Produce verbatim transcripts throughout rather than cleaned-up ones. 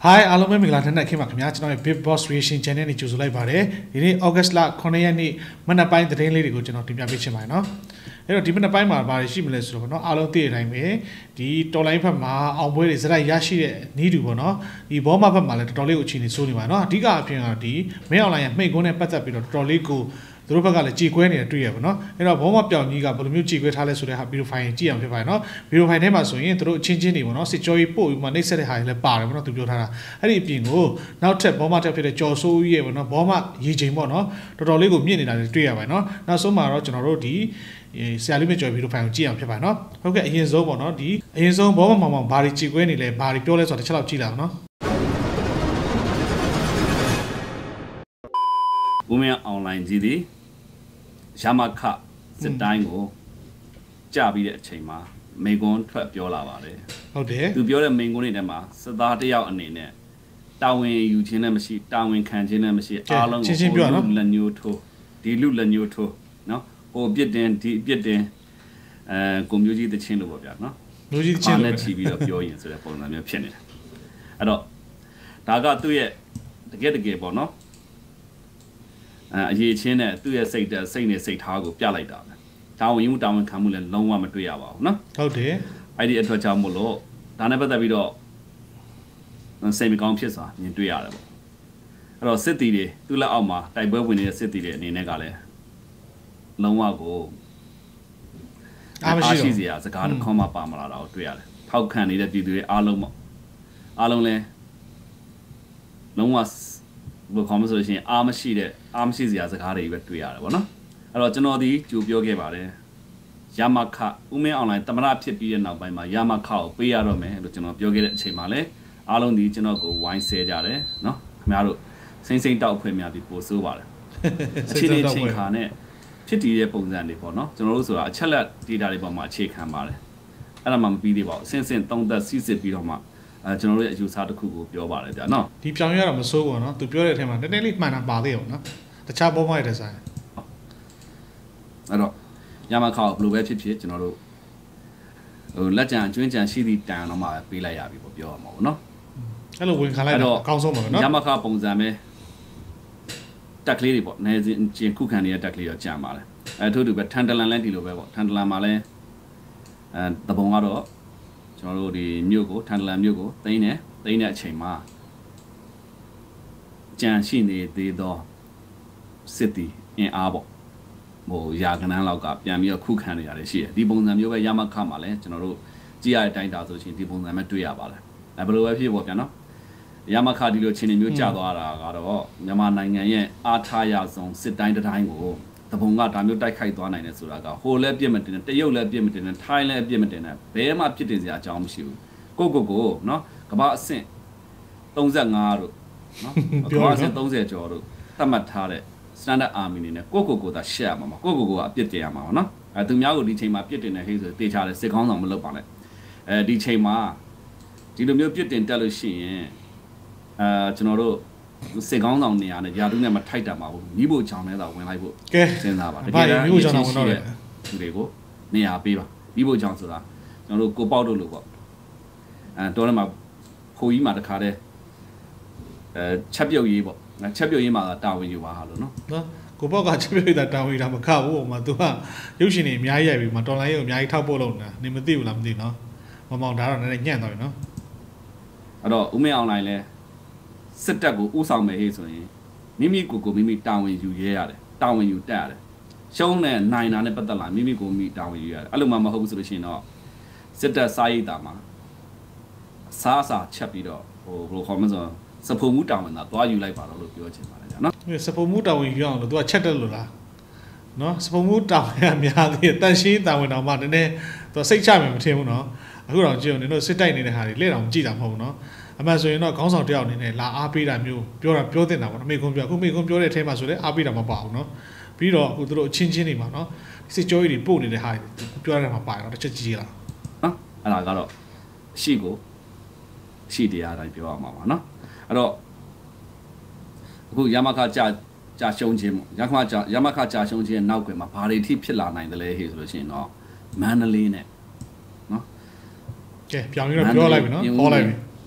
Hi အားလုံးပဲမင်္ဂလာထက်နဲ့ခင်ဗျာခင်ဗျာကျွန်တော်ရဲ့ Big Boss Reaction Channel နဲ့ကြိုဆိုလိုက်ပါတယ်ဒီနေ့ August လ9ရက်နေ့မနက်ပိုင်းသတင်းလေးတွေကိုကျွန်တော်တင်ပြပေးချင်ပါတယ်နော်အဲ့တော့ဒီမနက်ပိုင်းမှာဘာတွေရှိမလဲဆိုတော့နော်အားလုံးသိတဲ့အတိုင်းပဲဒီတော်လိုင်းဘက်မှာအောင်ပွဲတွေစရိုက်ရရှိတဲ့နီးတူပေါ့နော်ဒီဘောမဘက်မှာလည်းတော်တော်လေးကိုအခြေအနေစိုးနေပါနော်အဓိကအဖြစ်ကတော့ဒီမင်းအွန်လိုင်းရဲ့မှိတ်ကုန်းနဲ့ပတ်သက်ပြီးတော့တော်တော်လေးကိုသူတို့ဘက်ကလည်းကြေကွဲနေတာတွေ့ရပါတော့အဲ့တော့ဘောမပြောင်ကြီးကဘယ်လိုမျိုးကြေကွဲထားလဲဆိုတဲ့ဟာဗီဒီယိုဖိုင်ကြည့်အောင်ဖြစ်ပါတယ်နော်ဗီဒီယိုဖိုင်ထဲမှာဆိုရင်သူတို့အချင်းချင်းတွေပေါ့နော်စစ်ကြောရေးပို့ပြီးမှနှိပ်စက်တဲ့ဟာတွေလည်းပါတယ်ပေါ့နော်သူပြောထားတာအဲ့ဒီအပြင်ကိုနောက်ထပ်ဘောမတက်ဖြစ်တဲ့ကြော်ဆိုးကြီးရဲ့ပေါ့နော်ဘောမရေချိန်ပေါ့နော်တော်တော်လေးကိုမြင့်နေတာတွေ့ရပါတယ်နော်နောက်ဆုံးမှာတော့ကျွန်တော်တို့ဒီဆရာလေးမြကြော်ဗီဒီယိုဖိုင်ကိုကြည့်အောင်ဖြစ်ပါတယ်နော်ဟုတ်ကဲ့အရင်ဆုံးပေါ့နော်ဒီအရင်ဆုံးဘောမမောင်မောင်ဘာတွေကြေကွဲနေလဲဘာတွေပြောလဲဆိုတာတစ်ချက်လောက်ကြည့်လာအောင်နော်ဦးမင်းအွန်လိုင်းကြီးဒီရမခစစ်တိုင်းကိုကြာပြီးတဲ့အချိန်မှာမိန်ကွန်းထွက်ပြောလာပါတယ်ဟုတ်တယ်သူပြောတဲ့မိန်ကွန်းတွေထဲမှာစစ်သားတယောက်အနေနဲ့တာဝန်ယူခြင်းနဲ့မရှိတာဝန်ခံခြင်းနဲ့မရှိအားလုံးကိုလက်ညှိုးထိုးဒီလူလက်ညှိုးထိုးနော်ဟိုပြစ်တင်ဒီပြစ်တင်အဲကွန်မျိုးကြီးတချင်းလို့ပေါ့ဗျာနော်မျိုးကြီးတချင်းနဲ့ချီပြီးတော့ပြောရင်ဆိုတဲ့ပုံစံမျိုးဖြစ်နေတယ်အဲ့တော့ဒါကသူ့ရဲ့တကယ်တကယ်ပေါ့နော်အဲအရေးချင်းနဲ့သူ့ရဲ့စိတ်တဲ့စိတ်နဲ့စိတ်ထားကိုပြလိုက်တာပဲတာဝန်ယူတာဝန်ခံမှုလည်းလုံးဝမတွေ့ရပါဘူးနော်ဟုတ်တယ်အဲ့ဒီအတွက်ကြောင့်မို့လို့ဒါနဲ့ပတ်သက်ပြီးတော့စိတ်မကောင်းဖြစ်စွာမြင်တွေ့ရတယ်ပေါ့အဲ့တော့စစ်တီတွေသူ့လက်အောက်မှာတိုက်ပွဲဝင်နေတဲ့စစ်တီတွေအနေနဲ့ကလည်းလုံးဝကိုအားမရှိစရာစကားတစ်ခေါက်မှပါမလာတာကိုတွေ့ရတယ်ထောက်ခံနေတဲ့ပြည်သူတွေအားလုံးပေါ့အားလုံးလည်းလုံးဝဘယ်ခေါမှဆိုလို့ရှိရင်အားမရှိတဲ့အားမရှိစရာစကားတွေပဲတွေ့ရတယ်ဗောနော်အဲ့တော့ကျွန်တော်ဒီကြိုပြောခဲ့ပါတယ်ရမခဦးမင်းအွန်လိုင်းတမရဖြစ်ပြီးတဲ့နောက်ပိုင်းမှာရမခကိုပေးရတော့မယ်လို့ကျွန်တော်ပြောခဲ့တဲ့အချိန်မှာလည်းအားလုံးဒီကျွန်တော်ကိုဝိုင်းဆဲကြတယ်နော်ခင်ဗျားတို့စိမ့်စိမ့်တောက်ဖွဲ့များပြီးပို့ဆိုးပါတယ်အခြေအနေချိန်ခါနဲ့ဖြစ်တည်တဲ့ပုံစံတွေပေါ့နော်ကျွန်တော်တို့ဆိုတာအချက်လက် data တွေပေါ်မှာအခြေခံပါတယ်အဲ့ဒါမှမပြီးသေးပါဘူးအစင်းစင်းသုံးသက်စစ်စစ်ပြီးတော့မှအဲကျွန်တော်တို့ရဲ့အယူဆတစ်ခုကိုပြောပါတယ်ဗျာနော်ဒီပြောင်းရတော့မစိုးဘူးနော်သူပြောတဲ့အထက်မှာနည်းနည်းလေးမှန်တာပါသေးအောင်နော်တခြားပုံမှန်တဲ့ဆိုင်အဲ့တော့ညမခေါဘယ်လိုပဲဖြစ်ဖြစ်ကျွန်တော်တို့ဟိုလက်ကြံအကျွင်းကြံရှိသည့်တန်တော့မှပေးလိုက်ရပြီပေါ့ပြောရမှာပေါ့နော်အဲ့လိုဝင်ခံလိုက်တော့အကောင်းဆုံးပါပဲနော်ညမခပုံစံပဲတက်ကလေးတွေပေါ့နေချင်းခုခံနေတဲ့တက်ကလေးတော့ကြံပါလေအဲထို့တူပဲထန်တလန်လည်းဒီလိုပဲပေါ့ထန်တလန်မှာလည်းအဲတပုံကတော့ကျွန်တော်တို့ဒီမြို့ကိုထန်တလန်မြို့ကိုသိမ်းတယ်သိမ်းတဲ့အချိန်မှာကြံရှိနေသေးသောစစ်တီအင်အားပေါ့ဟိုရာခဏန်းလောက်ကပြန်ပြီးတော့ခုခံနေရတယ်ရှိတယ်ဒီပုံစံမျိုးပဲရမခမှာလည်းကျွန်တော်တို့ကြည့်ရတဲ့အတိုင်းဒါဆိုရှင်ဒီပုံစံပဲတွေ့ရပါတယ်အဲဘယ်လိုပဲဖြစ်ပေါ့ဗျာနော်ရမခဒီလိုချင်းမျိုးကြာသွားတာကတော့မြန်မာနိုင်ငံရဲ့အားထားရဆုံးစစ်တိုင်းတိုင်းကိုတပုံကဒါမျိုးတိုက်ခိုက်သွားနိုင်တယ်ဆိုတာကဟိုလည်းပြစ်မတင်နဲ့တရုတ်လည်းပြစ်မတင်နဲ့ထိုင်းလည်းပြစ်မတင်နဲ့ဘယ်မှပြစ်တင်စရာအကြောင်းမရှိဘူးကိုကိုကိုနော်ကမ္ဘာအဆင့်သုံးငါးတို့နော်ကမ္ဘာအဆင့်သုံးဆယ်ကျော်တို့သတ်မှတ်ထားတဲ့ standard army နေနဲ့ကိုကိုကိုသာရှက်ရမှာကိုကိုကိုကအပြစ်တင်ရမှာပေါ့နော်အဲသူများကိုဒီချိန်မှာပြစ်တင်နေဟိဆိုတေချာတယ်စစ်ကောင်းဆောင်မလုပ်ပါနဲ့အဲဒီချိန်မှာဒီလိုမျိုးပြစ်တင်တက်လို့ရှိရင်အဲကျွန်တော်တို့စစ်ကောင်းဆောင်နေရာနဲ့ယာတုနဲ့မထိုက်တာမှာဘူးမိဖို့ချောင်းလဲသာဝင်လိုက်ဖို့စဉ်းစားပါတကယ်မိဖို့ချောင်းတော့ဝင်တော့တယ်သူတွေကိုနေရာပေးပါမိဖို့ချောင်းဆိုတာကျွန်တော်တို့ကိုပေါက်တို့လို့ပေါ့အဲတော့လည်းမှာခိုးကြီးမှာတခါတည်းအဲချက်ပြုတ်ရေးပေါ့ချက်ပြုတ်ရေးမှာတာဝန်ယူပါဟာလို့နော်နော်ကိုပေါက်ကချက်ပြုတ်ရေးတာတာဝန်ယူတာမခဘူးဟိုမှာ तू ကရုပ်ရှင်တွေအများကြီးရိုက်ပြီးမှာတော်လိုင်းရုပ်အများကြီးထောက်ပို့လို့နေတာနေမသိဘူးလားမသိနော်မမောင်ဒါတော့နည်းနည်းညံ့သွားပြီနော်အဲ့တော့ဦးမင်းအွန်လိုင်းလဲစစ်တပ်ကိုဥဆောင်မယ်ဟေ့ဆိုရင်မိမိကိုယ်ကိုမိမိတာဝန်ယူရဲရတယ်တာဝန်ယူတက်ရတယ်ရှုံးတဲ့နိုင်တာနဲ့ပတ်သက်လာမိမိကိုမိတာဝန်ယူရတယ်အဲ့လိုမှမဟုတ်ဘူးဆိုလို့ရှိရင်တော့စစ်တပ်စားရိတ်တာမှာစားစာချက်ပြီးတော့ဟိုဘယ်လိုခေါ်မလဲဆိုစဖုံမှုတာဝန်သာသွားယူလိုက်ပါတော့လို့ပြောချင်ပါတယ်ကြာနော်စဖုံမှုတာဝန်ယူအောင်လို့ तू ကချက်တက်လို့လားနော်စဖုံမှုတာဝန်ကများသေးတယ်တန်ရှင်းတာဝန်တော်မှနည်းနည်း तू စိတ်ချမယ်မထင်ဘူးနော်အခုတော့ကြည့်အောင်နင်တို့စစ်တိုက်နေတဲ့ဟာတွေလက်တော်မကြည့်တာမဟုတ်ဘူးနော်အမှန်ဆိုရင်တော့ခေါင်းဆောင်တယောက်အနေနဲ့လာအားပေးတာမျိုးပြောတာပြောတင်တာပေါ့နော်မိခွန်းပြောအခုမိခွန်းပြောတဲ့အထဲမှာဆိုလည်းအားပေးတာမပါဘူးနော်ပြီးတော့အခုတို့အချင်းချင်းတွေမှာနော်စစ်ကြောကြီးတွေပို့နေတဲ့ဟာတွေပြောရမှာပါတော့တစ်ချက်ကြည့်ကြလားနော်အဲ့ဒါကတော့ရှိကိုရှိတရားတိုင်းပြောရမှာပါနော်အဲ့တော့အခုရမခကြာကြာရှုံးခြင်းပေါ့ရမခကြာရမခကြာရှုံးခြင်းရဲ့နောက်ကွယ်မှာဘာတွေထိဖြစ်လာနိုင်တယ်လဲဟေ့ဆိုလို့ရှိရင်တော့မန္တလေးနဲ့နော်ကဲပြောင်းပြီးတော့ပြောလိုက်ပြီနော်ဟောလိုက်ပြီ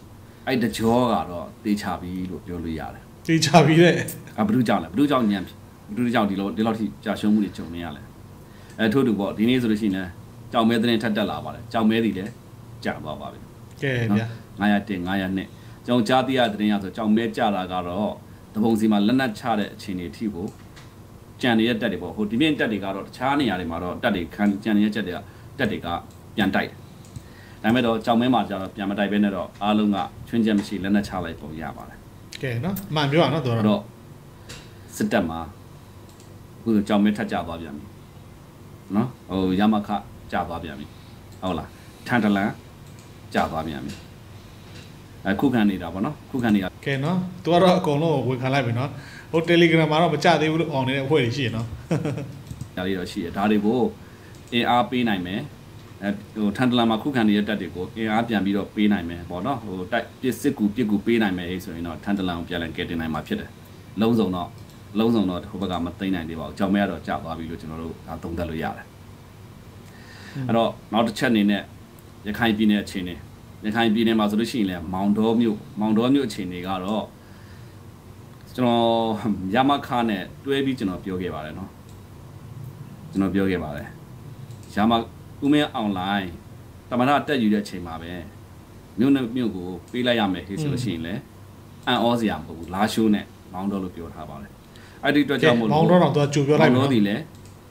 အဲ့တကြောကတော့တေချာပြီးလို့ပြောလို့ရတယ်တေချာပြီးတဲ့အဘလူကြောင့်လဲဘလူကြောင့်ညံဘလူကြောင့်ဒီလိုဒီလောက်ထိကြာရှုံးမှုတွေကြုံနေရလဲအဲထို့တူပေါ့ဒီနေ့ဆိုလို့ရှိရင်ကြောင်မဲသတင်းထပ်တက်လာပါတယ်ကြောင်မဲတွေလည်းကြာသွားပါပြီကဲဗျာငါးရာတစ်ငါးရာနှစ်ကျွန်တော်ကြားသိရတဲ့သတင်းရဆိုကြောင်မဲကြာတာကတော့တပုံစီမှာလက်နက်ချတဲ့အခြေအနေအထိကိုကြံနေတဲ့တက်တွေပေါ့ဟိုဒီမြင့်တက်တွေကတော့တခြားနေရာတွေမှာတော့တက်တွေခံကြံနေတဲ့ချက်တွေကတက်တွေကပြန်တိုက်တယ်ဒါပေမဲ့တော့ကြောင်မဲမှာကျတော့ပြန်မတိုက်ဘဲနဲ့တော့အားလုံးကချွင်းချက်မရှိလက်နက်ချလိုက်ပုံရပါတယ်ကဲနော်မှန်ပြောရနော်တော်တော့စစ်တပ်မှာခုကြောင်မဲထက်ကြသွားပြန်ပြီနော်ဟိုရမခကြသွားပြန်ပြီဟုတ်လားထန်တလန်ကြသွားပြန်ပြီအခုခံနေတာပေါ့နော်ခုခံနေတာကဲနော်သူကတော့အကုန်လုံးဝင်ခံလိုက်ပြီနော်ဟို Telegram မှာတော့မကြသေးဘူးလို့អောင်နေတဲ့အဖွဲ့တွေရှိရနော်ဒါလေးတော့ရှိရဒါတွေကိုအင်အားပေးနိုင်မယ်အဲဟိုထန်တလန်မှာခုခံနေတဲ့တပ်တွေကိုအင်အားပြန်ပြီးတော့ပေးနိုင်မယ်ပေါ့နော်ဟိုတိုက်ပစ်စစ်ကူပစ်ကူပေးနိုင်မယ်ဆိုရင်တော့ထန်တလန်ကိုပြန်လည်ကယ်တင်နိုင်မှာဖြစ်တယ်လုံးစုံတော့လုံးစုံတော့ဟိုဘက်ကမသိနိုင်သေးပါဘူးကြောင်မဲကတော့ကြာသွားပြီလို့ကျွန်တော်တို့ဒါသုံးသပ်လို့ရတယ်အဲ့တော့နောက်တစ်ချက်အနေနဲ့ရခိုင်ပြည်နယ်အခြေအနေရခိုင်ပြည်နယ်မှာဆိုလို့ရှိရင်လည်းမောင်တော်မြို့မောင်တော်မြို့အခြေအနေကတော့ကျွန်တော်ရမခနဲ့တွဲပြီးကျွန်တော်ပြောခဲ့ပါတယ်နော်ကျွန်တော်ပြောခဲ့ပါတယ်ရမဦးမင်းအွန်လိုင်းတမနာတက်ယူတဲ့အချိန်မှာပဲမြို့နဲ့မြို့ကိုပေးလိုက်ရမယ်ခေဆိုလို့ရှိရင်လည်းအန်ဩစရာမဟုတ်ဘူးလာရှိုးနဲ့မောင်တော်လို့ပြောထားပါတယ်အဲ့ဒီအတွက်ကြောင့်မို့လို့မောင်တော်တော့သူကကြိုပြောလိုက်ပြီမောင်တော်ဒီလည်း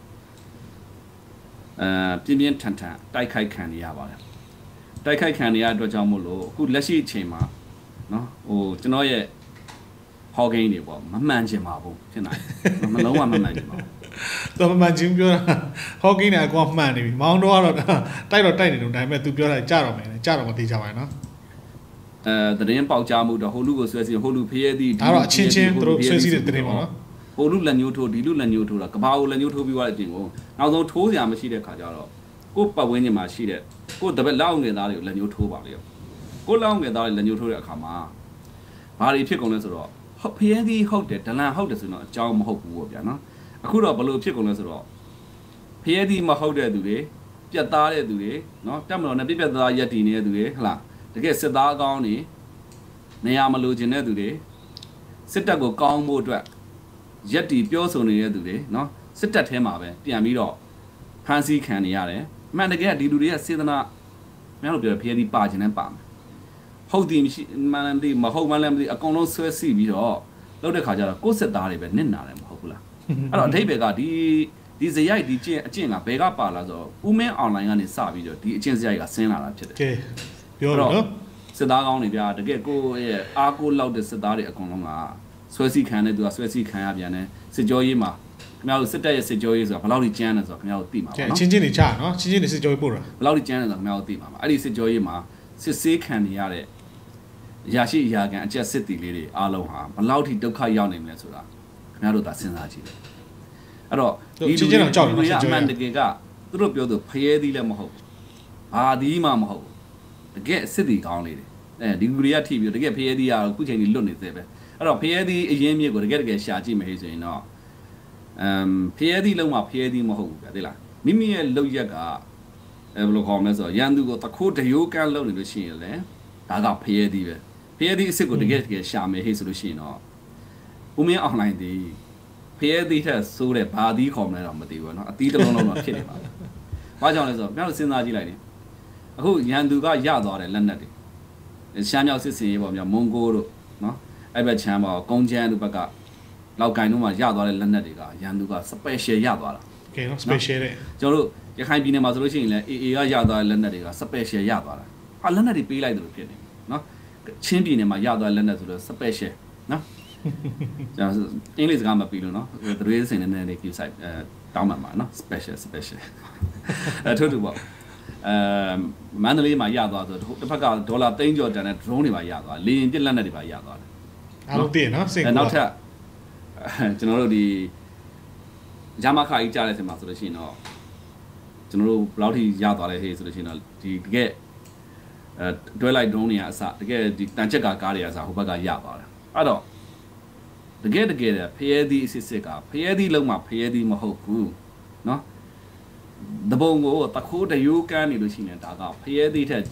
အဲပြင်းပြင်းထန်ထန်တိုက်ခိုက်ခံရပါတယ်တိုက်ခိုက်ခံရတဲ့အတွက်ကြောင့်မို့လို့အခုလက်ရှိအချိန်မှာနော်ဟိုကျွန်တော်ရဲ့ဟော့ဂိမ်းတွေပေါ့မမှန်ချင်ပါဘူးဖြစ်နိုင်မလုံးဝမမှန်ချင်ပါဘူးသူမမှန်ချင်းပြောတာဟော့ကင်းနဲ့အကောင်မှန်နေပြီမောင်တော်ကတော့တိုက်တော့တိုက်နေတော့ဒါပေမဲ့ तू ပြောတာကြတော့မယ်ကြတော့မသေးကြပါဘူးနော်အဲသတင်းပေါက်ကြားမှုတော့ဟိုလူကိုဆွဲစီဟိုလူဖျဲသည့်ဒါတော့အချင်းချင်းသူတို့ဆွဲစီတဲ့သတင်းပေါ့နော်ဟိုလူလက်ညှိုးထိုးဒီလူလက်ညှိုးထိုးတာကဘာကိုလက်ညှိုးထိုးပြီးသွားတဲ့အပြင်ကိုနောက်ဆုံးထိုးစရာမရှိတဲ့ခါကျတော့ကိုပတ်ဝန်းကျင်မှာရှိတဲ့ကိုတပည့်လောက်ငယ်သားတွေကိုလက်ညှိုးထိုးပါလေကိုလောက်ငယ်သားတွေလက်ညှိုးထိုးတဲ့အခါမှာဘာတွေဖြစ်ကုန်လဲဆိုတော့ဖျဲသည့်ဟုတ်တယ်ဒလန်ဟုတ်တယ်ဆိုတော့အကြောင်းမဟုတ်ဘူးပေါ့ဗျာနော်အခုတော့ဘလို့ဖြစ်ကုန်လဲဆိုတော့ဖျဲသည့်မဟုတ်တဲ့သူတွေပြတ်သားတဲ့သူတွေနော်တက်မတော်နဲ့ပြပြသားရက်တည်နေတဲ့သူတွေဟလားတကယ်စစ်သားကောင်းနေနေရာမလိုချင်တဲ့သူတွေစစ်တပ်ကိုကောင်းဖို့အတွက်ရက်တီပြောဆိုနေတဲ့သူတွေနော်စစ်တပ်ထဲမှာပဲပြန်ပြီးတော့ဖမ်းဆီးခံနေရတယ်အမှန်တကယ်ဒီလူတွေကစေတနာမင်းတို့ပြောဖျဲသီးပါခြင်းနဲ့ပါမယ်ဟုတ်တယ်မရှိမှန်တယ်မဟုတ်မှလည်းမသိအကုန်လုံးဆွဲစီပြီးတော့လောက်တဲ့ခါကျတော့ကိုယ်စစ်သားတွေပဲနစ်နာတယ်မဟုတ်ဘူးလားအဲ့တော့အထိပ္ပယ်ကဒီဒီဇရိုက်ဒီကျင့်အကျင့်ကဘယ်ကပါလာဆိုတော့ဦးမင်းအွန်လိုင်းကနေစပြီးတော့ဒီအကျင့်ဇရိုက်ကဆင်းလာတာဖြစ်တယ်ကဲပြောတော့နော်စစ်သားကောင်းတွေဗျာတကယ်ကိုရဲ့အားကိုလောက်တဲ့စစ်သားတွေအကုန်လုံးကဆွဲစီခံတဲ့သူကဆွဲစီခံရပြန်တယ်စစ်ကြောရေးမှာခင်ဗျားတို့စစ်တပ်ရဲ့စစ်ကြောရေးဆိုတာဘယ်လောက်ကြီးကျန်းတယ်ဆိုတော့ခင်ဗျားတို့သိမှာပါနော်ချင်းချင်းနေချနော်ချင်းချင်းနေစစ်ကြောပို့တာဘယ်လောက်ကြီးကျန်းတယ်ဆိုတော့ခင်ဗျားတို့သိမှာပါအဲ့ဒီစစ်ကြောရေးမှာစစ်ဆေးခံနေရတဲ့အရာရှိအရာခံအကျက်စစ်တီလေးတွေအားလုံးဟာဘယ်လောက်ထိဒုက္ခရောက်နေမလဲဆိုတာခင်ဗျားတို့သာစဉ်းစားကြည့်တယ်အဲ့တော့ဒီလူတွေကအမှန်တကယ်ကသူတို့ပြောသူဖျဲသီးလည်းမဟုတ်ဘာသီးမှမဟုတ်တကယ်စစ်တီကောင်းလေးတွေအဲဒီလူတွေကထိပြီးတကယ်ဖျဲသီးရအခုချိန်ကြီးလွတ်နေသေးပဲအဲ့တော့ဖျဲသီးအရင်မြစ်ကိုတကယ်တကယ်ရှာကြည့်မယ်ဆိုရင်တော့အမ်ဖျဲသီးလုံးဝဖျဲသီးမဟုတ်ဘူးဗျာသိလားမိမိရဲ့လောက်ရက်ကအဲဘယ်လိုခေါ်မလဲဆိုတော့ရန်သူကိုတခိုးတရိုးကန်းလုပ်နေလို့ရှိရင်လည်းဒါကဖျဲသီးပဲဖျဲသီးအစ်စ်ကိုတကယ်တကယ်ရှာမယ်ဟေ့ဆိုလို့ရှိရင်တော့ဦးမင်းအွန်လိုင်းဒီဖျဲသီးထက်ဆိုးတဲ့ဘာသီးခေါ်မလဲတော့မသိဘူးเนาะအသီးတစ်လုံးလုံးတော့ဖြစ်နေပါဘူး။ဘာကြောင့်လဲဆိုတော့ကျွန်တော်စဉ်းစားကြည့်လိုက်နေအခုရန်သူကရသွားတယ်လက်နက်တွေရှမ်းမြောက်စစ်စင်ရေးပေါ့ဗျာမွန်ဂိုတို့เนาะအဲ့ဘက်ချမ်းပေါ့ကုန်းချမ်းတို့ဘက်ကလောက်ကင်တို့မှာရသွားတဲ့လက်နက်တွေကရန်သူက special ရသွားတာကဲနော် special တဲ့ကျွန်တော်တို့ရခိုင်ပြည်နယ်မှာဆိုလို့ရှိရင်လည်း အေ အေ ကရသွားတဲ့လက်နက်တွေက special ရသွားတာဟာလက်နက်တွေပေးလိုက်တယ်လို့ဖြစ်နေเนาะချင်းပြည်နယ်မှာရသွားတဲ့လက်နက်ဆိုတော့ special เนาะကျွန်တော်အင်္ဂလိပ်စကားမပြီးလို့เนาะသူတွေစင်နေနေလေး keep site အဲတောင်းမှမှာเนาะ special special အဲထို့တူပေါ့အဲမန္တလေးမှာရသွားဆိုတစ်ဖက်ကဒေါ်လာသိန်းကျော်တန်တဲ့ drone တွေပါရသွားလေရင်ပြစ်လက်နက်တွေပါရသွားတယ်အားလုံးတည်နော်စိတ်ကူနောက်ထပ်ကျွန်တော်တို့ဒီဂျာမခါကြီးကြားတဲ့အချိန်မှာဆိုလို့ရှိရင်တော့ကျွန်တော်တို့ဘယ်လောက်ထိရသွားလဲဟေးဆိုလို့ရှိရင်တော့ဒီတကယ်အဲတွဲလိုက် drone တွေကအစတကယ်ဒီတန်ချက်ကကားတွေကအစဟိုဘက်ကရသွားတယ်အဲ့တော့တကယ်တကယ်ဖျဲသီးအစစ်စစ်ကဖျဲသီးလုံးမှာဖျဲသီးမဟုတ်ဘူးเนาะတပုံကိုတခိုးတရိုးကန်းနေလို့ရှိရင်ဒါကဖျဲသီးထက်ကြီး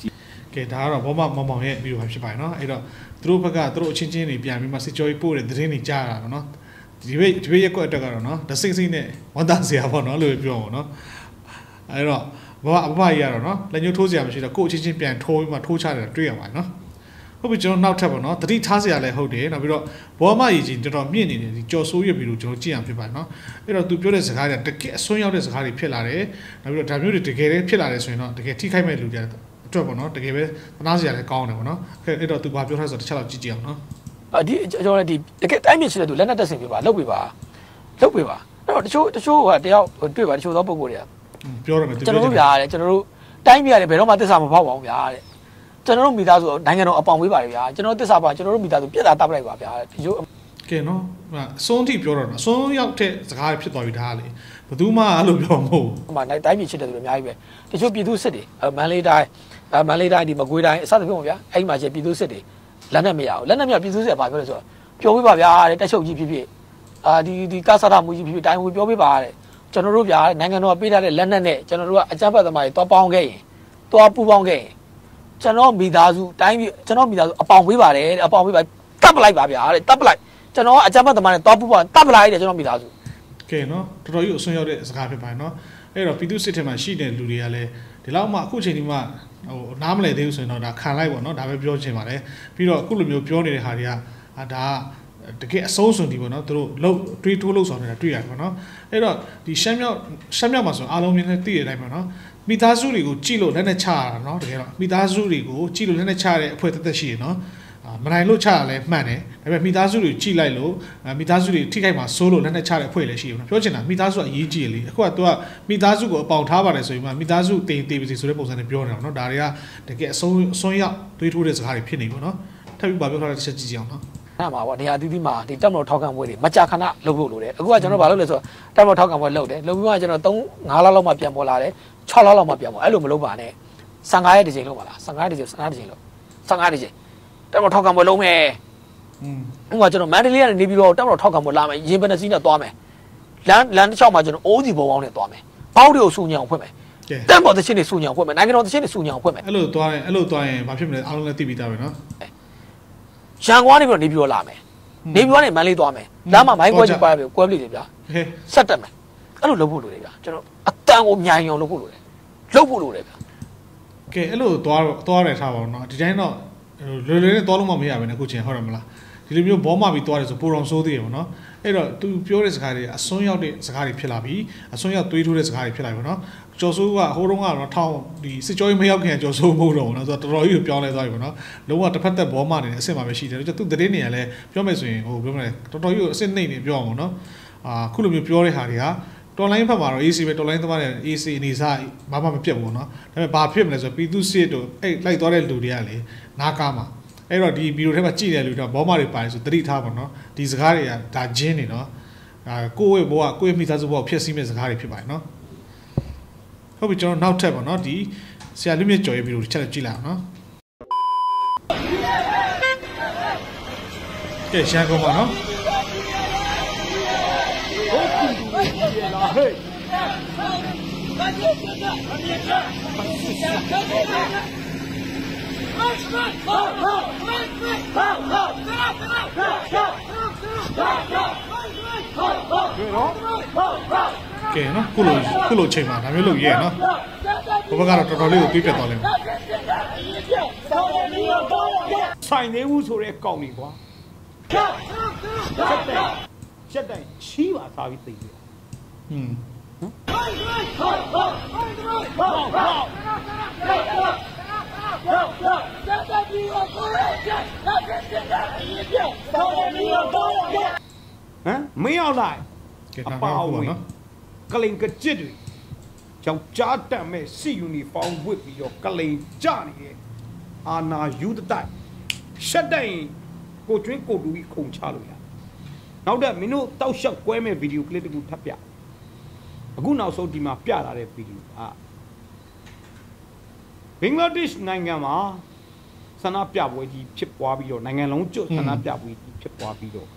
ကဲဒါကတော့ဘောမမောင်မောင်ရဲ့ဗီဒီယိုပါဖြစ်ပါတယ်နော်အဲ့တော့သူတို့ဘက်ကသူတို့အချင်းချင်းတွေပြန်ပြီးမှစစ်ကြောရေးပို့တဲ့သတင်းတွေကြားရတာပေါ့နော်ဒီဘေးဒီဘေးရက်ကွက်အတွက်ကတော့နော်ဒစိမ့်စိမ့်နဲ့ဝန်သားစရာပေါ့နော်လို့ပြောပါတော့နော်အဲ့တော့ဘာအဘကြီးကတော့နော်လက်ညှိုးထိုးစရာမရှိတော့ကိုယ့်အချင်းချင်းပြန်ထိုးပြီးမှထိုးချတယ်တွေ့ရပါတယ်နော်ဟုတ်ပြီကျွန်တော်နောက်ထပ်ပေါ့နော်တတိထားစရာလည်းဟုတ်တယ်နောက်ပြီးတော့ဘောမကြီးချင်းတော်တော်မြင့်နေတယ်ဒီကြော်ဆိုးရပြီးတော့ကျွန်တော်ကြည့်အောင်ဖြစ်ပါတယ်နော်အဲ့တော့သူပြောတဲ့စကားတွေကတကယ်အစွန်းရောက်တဲ့စကားတွေဖြစ်လာတယ်နောက်ပြီးတော့ဒါမျိုးတွေတကယ်လည်းဖြစ်လာတယ်ဆိုရင်တော့တကယ်ထိခိုက်မဲ့လူတွေအတွက်ပေါ့နော်တကယ်ပဲသနာစရာလည်းကောင်းတယ်ပေါ့နော်အဲ့တော့သူဘာပြောထားဆိုတော့တစ်ချက်လောက်ကြည့်ကြည့်အောင်နော်အဒီကျွန်တော်ဒီတကယ်တိုင်းပြည်ရှိတဲ့သူလက်နက်တက်ဆင်ပြပါလုပ်ပြပါလုပ်ပြပါအဲ့တော့တချို့တချို့ကတယောက်တွေ့ပါတချို့သောပုံကိုယ်တွေကပြောရမယ်သူကျွန်တော်တို့ဗျာတဲ့ကျွန်တော်တို့တိုင်းပြည်ရတယ်ဘယ်တော့မှသစ္စာမဖောက်ပါဘူးဗျာတဲ့ကျွန်တော်တို့မိသားစုနိုင်ငံတော်အပေါင်ပေးပါလေဗျာကျွန်တော်သစ္စာပါကျွန်တော်တို့မိသားစုပြက်တာတပ်ပလိုက်ပါဗျာဒီလိုကဲနော်အစွန်းထိပြောတော့အစွန်းရောက်တဲ့စကားဖြစ်သွားပြီဒါကလေဘယ်သူမှအဲ့လိုပြောမဟုတ်ဘူးဟိုမှာတိုင်းပြည်ချစ်တဲ့သူတွေအများကြီးပဲတချို့ပြည်သူစစ်တွေမန္တလေးတိုင်းမန္တလေးတိုင်းဒီမကွေးတိုင်းအစသဖြင့်ပေါ့ဗျာအဲ့မှာကျပြည်သူစစ်တွေလက်နဲ့မရဘူးလက်နဲ့မရပြည်သူစစ်ကဘာပြောလဲဆိုတော့ပြောပြပါဗျာတဲ့တက်ချုပ်ကြီးဖြစ်ဖြစ်အာဒီဒီကာဆာတာမူကြီးဖြစ်ဖြစ်တိုင်းဝင်ပြောပြပါတဲ့ကျွန်တော်တို့ဗျာနိုင်ငံတော်ပေးထားတဲ့လက်နက်နဲ့ကျွန်တော်တို့ကအကြမ်းဖက်သမားတွေတွားပေါင်းခဲ့ရင်တွားပူပေါင်းခဲ့ရင်ကျွန်တော်မိသားစုတိုင်းကျွန်တော်မိသားစုအပေါင်ပေးပါတယ်တဲ့အပေါင်ပေးပါတပ်ပလိုက်ပါဗျာတဲ့တပ်ပလိုက်ကျွန်တော်ကအကြမ်းဖက်သမားနဲ့တွားပူပေါင်းတပ်ပလိုက်တဲ့ကျွန်တော်မိသားစုကဲနော်တော်တော်ကြီးအဆွံ့ရောက်တဲ့စကားဖြစ်ပါတယ်နော်အဲ့တော့ပြည်သူစစ်ထဲမှာရှိတဲ့လူတွေကလည်းဒီလောက်မှအခုချိန်ဒီမှာဟိုနားမလည်သေးဘူးဆိုရင်တော့ဒါခံလိုက်ပေါ့နော်ဒါပဲပြောချင်ပါတယ်ပြီးတော့အခုလိုမျိုးပြောနေတဲ့ဟာတွေကဒါတကယ်အဆုံးစွန်ဒီပေါ့နော်သူတို့လှုပ်တွေးထိုးလှုပ်ဆောင်နေတာတွေ့ရတယ်ပေါ့နော်အဲ့တော့ဒီရှမ်းမြောက်ရှမ်းမြောက်မှာဆိုအားလုံးမြင်နေသိတဲ့အတိုင်းပေါ့နော်မိသားစုတွေကိုကြည့်လို့လက်နဲ့ချရတာနော်တကယ်တော့မိသားစုတွေကိုကြည့်လို့လက်နဲ့ချရတဲ့အဖွဲ့သက်သက်ရှိရနော်မနိုင်လို့ချရလဲမှန်တယ်ဒါပေမဲ့မိသားစုတွေကြည့်လိုက်လို့မိသားစုတွေထိခိုက်မှာစိုးလို့လက်နဲ့ချတဲ့အဖွဲ့လည်းရှိတယ်နော်ပြောချင်တာမိသားစုကအရေးကြီးတယ်လေအခုကသူကမိသားစုကိုအပေါင်ထားပါတယ်ဆိုရင်မှမိသားစုတေးတေးပါစီဆိုတဲ့ပုံစံနဲ့ပြောနေတာနော်ဒါတွေကတကယ်အဆုံးအဆုံးရောက်တွေးထိုးတဲ့စကားတွေဖြစ်နေပေါ့နော်ထပ်ပြီးပါပြောထားတဲ့တစ်ချက်ကြည့်ကြအောင်နော်အဲ့မှာပေါ့နေရာအသီးသီးမှာဒီတက်မတော်ထောက်ခံပွဲတွေမကြာခဏလုပ်ဖို့လိုတယ်အခုကကျွန်တော်ဘာလုပ်လဲဆိုတော့တက်မတော်ထောက်ခံပွဲလုပ်တယ်လုပ်ပြီးမှကျွန်တော်သုံး ငါးလလောက်မှပြန်ပေါ်လာတယ်ခြောက်လလောက်မှပြန်ပေါ်အဲ့လိုမလုပ်ပါနဲ့ဆယ်ငါးရက်တစ်ချိန်လုပ်ပါလားဆယ်ငါးရက်တစ်ချိန်ဆယ်ငါးရက်တစ်ချိန်လုပ်ဆယ်ငါးရက်တစ်ချိန်တက်မတော်ထောက်ခံပွဲလုပ်မယ်อืมဥပမာကျွန်တော်မန္တလေးကနေပြီးတော့တက်မတော်ထောက်ခံပွဲလာမယ်ရင်ပနစီနဲ့သွားမယ်လမ်းလမ်းတစ်လျှောက်မှာကျွန်တော်အိုးစီဘုံပေါင်းနဲ့သွားမယ်ပေါက်တွေကိုစူညံအောင်ဖွင့်မယ်တက်မတော်တစ်ချင်းတွေစူညံအောင်ဖွင့်မယ်နိုင်ငံတော်တစ်ချင်းတွေစူညံအောင်ဖွင့်မယ်အဲ့လိုသွားရင်အဲ့လိုသွားရင်ဘာဖြစ်မလဲအားလုံးလည်းသိပြီးသားပဲနော်ရန်ကုန်ကနေပြီးတော့နေပြီးတော့လာမယ်နေပြီးတော့နေမန္တလေးသွားမယ်လမ်းမှာမိုင်းကွဲကြီးပါပြီကွဲပလိတယ်ဗျာဆက်တက်မယ်အဲ့လိုလုပ်ဖို့လိုတယ်ဗျာကျွန်တော်အတန်ကိုမြိုင်အောင်လုပ်ဖို့လိုတယ်လုပ်ဖို့လိုတယ်ဗျာကဲအဲ့လိုသွားတော့သွားတယ်ထားပါတော့နော်ဒီတိုင်းတော့လွယ်လွယ်နဲ့သွားလို့မမရပါနဲ့အခုချင်းဟုတ်တယ်မလားဒီလိုမျိုးဘောမပြီးသွားတယ်ဆိုပိုတော်ဆိုးသေးတယ်ပေါ့နော်အဲ့တော့ तू ပြောတဲ့စကားတွေအစွန်းရောက်တဲ့စကားတွေဖြစ်လာပြီအစွန်းရောက်သွေးထိုးတဲ့စကားတွေဖြစ်လာပြီပေါ့နော်ကျော်စိုးကဟိုတုန်းကတော့ထောင်းဒီစစ်ကြောရေးမရောက်ခင်ကျော်စိုးမဟုတ်တော့ဘူးနော်ဆိုတော့တော်တော်ကြီးပြောင်းလဲသွားပြီပေါ့နော်လုံးဝတစ်ဖက်သက်ဘောမနေတဲ့အဆင့်မှာပဲရှိတယ်သူသူတည်နေရလဲပြောမယ်ဆိုရင်ဟိုပြောမလဲတော်တော်ကြီးအဆင့်နှိမ့်နေပြောအောင်ပေါ့နော်အာခုလိုမျိုးပြောတဲ့ဟာတွေကတော်လိုင်းဖက်မှာတော့ A C ပဲတော်လိုင်းသမားတွေ A C အနေစားဘာမှမပြတ်ဘူးပေါ့နော်ဒါပေမဲ့ဘာဖြစ်မလဲဆိုတော့ပြည်သူစစ်တို့အဲ့လိုက်သွားတဲ့လူတွေကလေနားကားမှာအဲ့တော့ဒီဗီဒီယိုထဲမှာကြည့်တဲ့လူတွေဘောမတွေပါတယ်ဆိုသတိထားပါနော်ဒီစကားတွေကဒါဂျင်းနေနော်အာကိုယ့်ရဲ့ဘောကကိုယ့်ရဲ့မိသားစုဘောကိုဖျက်ဆီးမဲ့စကားတွေဖြစ်ပါတယ်နော်ဟုတ်ပြီကျွန်တော်နောက်ထပ်ပါနော်ဒီဆရာလူမြင့်ကျော်ရဲ့ဗီဒီယိုတစ်ချက်ကြည့်လိုက်အောင်နော်ကဲရှမ်းကုန်ပါနော်ကဲနော်ခုလိုခုလိုချိန်မှာဒါမျိုးလုပ်ရဲနော်ဘဘကတော့တော်တော်လေးကိုပြေးပြတ်သွားလိမ့်မယ်ဆိုင်နေဘူးဆိုတဲ့ကောင်းပြီကွာချက်တိုင်ချက်တိုင်ချီးပါသားပြီးသိပြီอืมဟမ်မင်းရောက်လာအပါဝင်ကလိန်ကကြစ်တွေကြောင့်ကြားတက်မဲ့စီယူနီဖောင်းဝစ်ပြီးတော့ကလိန်ကြနေတယ်အာနာယူတတိုက်ရှက်တိုင်ကိုကျွင်းကိုတူကြီးခုံချလို့ရနောက်တော့မင်းတို့တောက်လျှောက်ကွဲမဲ့ဗီဒီယိုကလစ်တကူထပ်ပြအခုနောက်ဆုံးဒီမှာပြလာတဲ့ဗီဒီယိုအာဘင်္ဂလားဒေ့ရှ်နိုင်ငံမှာဆန္ဒပြပွဲကြီးဖြစ်ပွားပြီးတော့နိုင်ငံလုံးကျွတ်ဆန္ဒပြပွဲကြီးဖြစ်ပွားပြီးတော့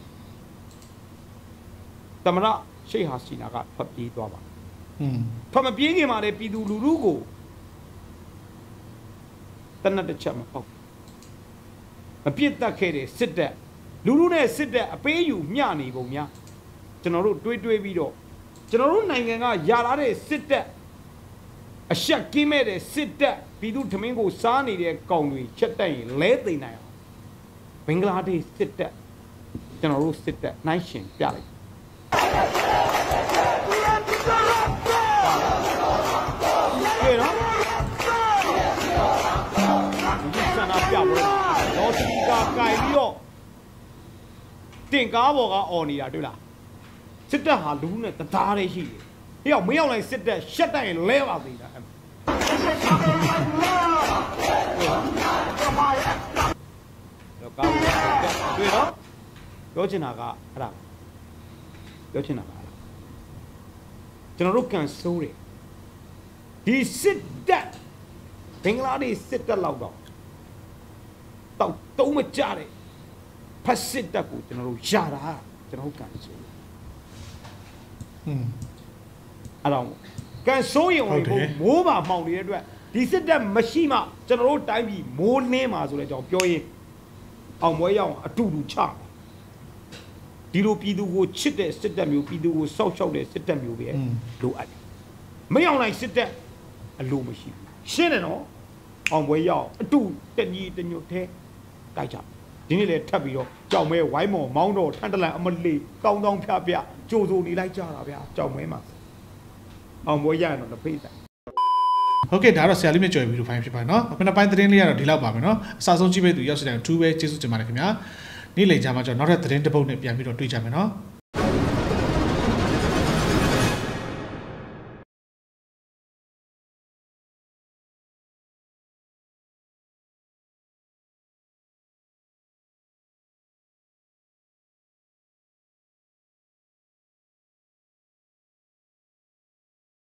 သမရရှိတ်ဟာစီနာကဖတ်ပြေးသွားပါอืมဖတ်မပြေးခင်မှာလေပြည်သူလူထုကိုတနတ်တစ်ချက်မပေါ့မပြစ်တတ်ခဲ့တဲ့စစ်တပ်လူလူနဲ့စစ်တပ်အပေးယူမျှနေပုံများကျွန်တော်တို့တွေးတွေးပြီးတော့ကျွန်တော်တို့နိုင်ငံကယာလာတဲ့စစ်တပ်အရှက်ကင်းမဲ့တဲ့စစ်တပ်ပြည်သူထမင်းကိုစားနေတဲ့ကောင်တွေချက်တက်ရင်လဲသိမ့်နိုင်အောင်ဘင်္ဂလားဒေ့ရှ်စစ်တပ်ကျွန်တော်တို့စစ်တပ်နိုင်ရှင်ပြလိုက်ကဲနော်ဒီစနာပြပေါ်တော့စပီကာကင်ပြီးတော့တင်ကားပေါ်ကအော်နေတာတွေ့လားစစ်တပ်ဟာလူနဲ့တသားလေးရှိတယ်ဟေ့ရောက်မရောက်လိုက်စစ်တပ်ရှက်တိုက်ရင်လဲပါသေးတာတော့ကောင်းတယ်တွေ့တော့ပြောချင်တာကအဲ့ဒါပြောချင်တာကကျွန်တော်တို့ကန်ဆိုးတယ်ဒီစစ်တပ်ဘင်္ဂလားဒေ့ရှ်စစ်တပ်လောက်တော့တော့တုံးမကြတဲ့ဖက်စစ်တပ်ကိုကျွန်တော်တို့ရှာတာကျွန်တော်တို့ကန်ဆိုးတယ်ဟွန်းအဲ့တော့ကန်ဆိုးရင်ဝင်ဖို့မိုးပါမှောင်နေတဲ့အတွက်ဒီစစ်တပ်မရှိမှကျွန်တော်တို့တိုင်းပြည်မိုးနှင်းမှာဆိုလဲကြောင့်ပြောရင်အောင်ပွဲရောက်အတူတူချဒီလိုပြည်သူကိုချစ်တဲ့စစ်တပ်မျိုးပြည်သူကိုစောက်ရှောက်တဲ့စစ်တပ်မျိုးပဲလိုအပ်တယ်မရောက်နိုင်စစ်တပ်အလိုမရှိဘူးရှင်းတယ်နော်အောင်ပွဲရောက်အတူတညီတညွတ်သေးတိုက်ကြဒီနေ့လေထပ်ပြီးတော့ကြောင်မဲဝိုင်းမော်မောင်းတော်ထန်တလန်အမလေးကောင်းကောင်းဖျားဖျားကြိုးစိုးနေလိုက်ကြတာဗျာကြောင်မဲမှာအောင်ပွဲရရင်တော့တစ်ဖိတ်တိုင်ဟုတ်ကဲ့ဒါတော့ဆရာလေးမြတ်ကျော်ဗီဒီယိုဖိုင်ဖြစ်ပါတယ်နော်အခုနောက်ပိုင်းသတင်းလေးကတော့ဒီလောက်ပါမယ်နော်အစားဆုံးကြည့်ပေးသူရောက်စတဲ့သူပဲကျေးဇူးတင်ပါတယ်ခင်ဗျာနေ့လည်ကြမှာကျွန်တော်နောက်ထပ်သတင်းတစ်ပုဒ်နဲ့ပြန်ပြီးတော့တွေ့ကြမယ်နော်